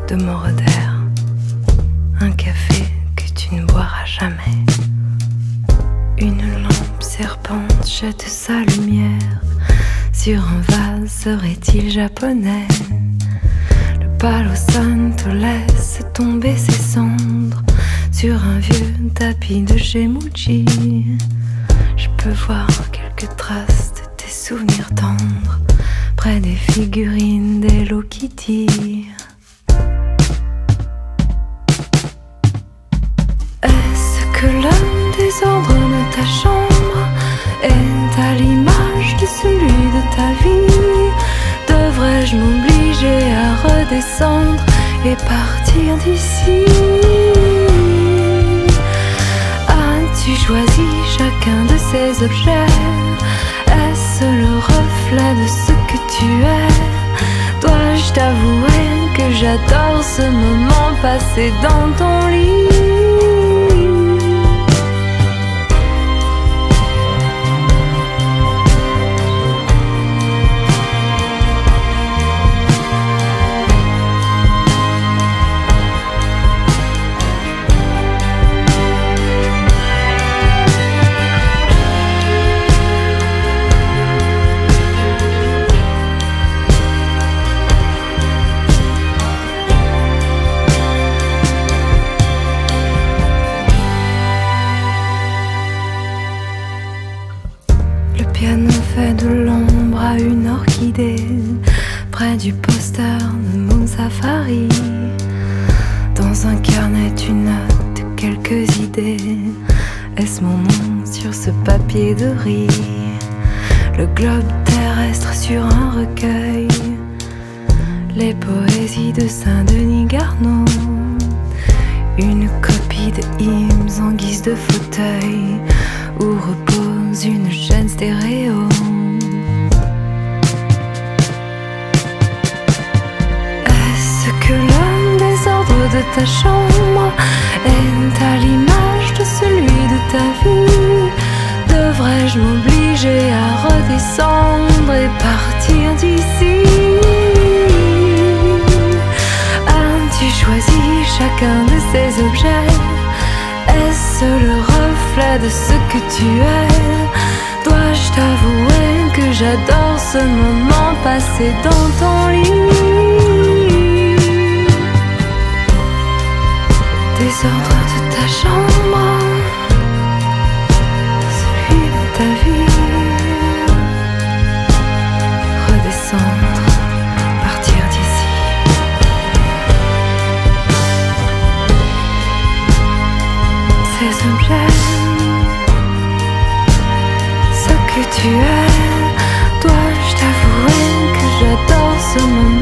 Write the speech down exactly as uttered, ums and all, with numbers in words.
de Moroder, un café que tu ne boiras jamais. Une lampe serpente jette sa lumière sur un vase, serait-il japonais? Le Palo Santo laisse tomber ses cendres sur un vieux tapis de chez Muji. Je peux voir quelques traces de tes souvenirs tendres près des figurines d'Hello Kitty. Est-ce que le désordre de ta chambre est à l'image de celui de ta vie? Devrais-je m'obliger à redescendre et partir d'ici? As-tu choisi chacun de ces objets? Est-ce le reflet de ce que tu es? Dois-je t'avouer que j'adore ce moment passé dans ton lit? Le piano fait de l'ombre à une orchidée près du poster de Moon Safari. Dans un carnet tu notes quelques idées. Est-ce mon nom sur ce papier de riz? Le globe terrestre sur un recueil, les poésies de Saint-Denis Garneau, une copie de hymnes en guise de fauteuil où repose une chaîne stéréo. Est-ce que le désordre de ta chambre est à l'image de celui de ta vie? Devrais-je m'obliger à redescendre et partir d'ici? As-tu choisi chacun de ces objets? Est-ce le reflet de ce que tu es? Dois-je t'avouer que j'adore ce moment passé dans ton lit? Désordre de ta chambre, celui de ta vie. Redescendre, partir d'ici. Ces objets, ce que tu es, dois-je t'avouer que j'adore ce moment?